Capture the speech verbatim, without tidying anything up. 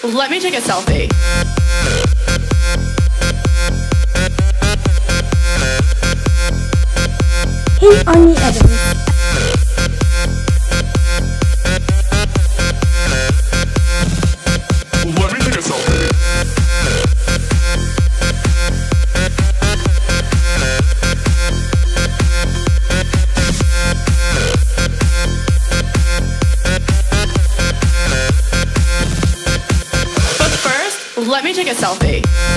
let me take a selfie. Hey, Orny Adams. Let me take a selfie. But first, let me take a selfie.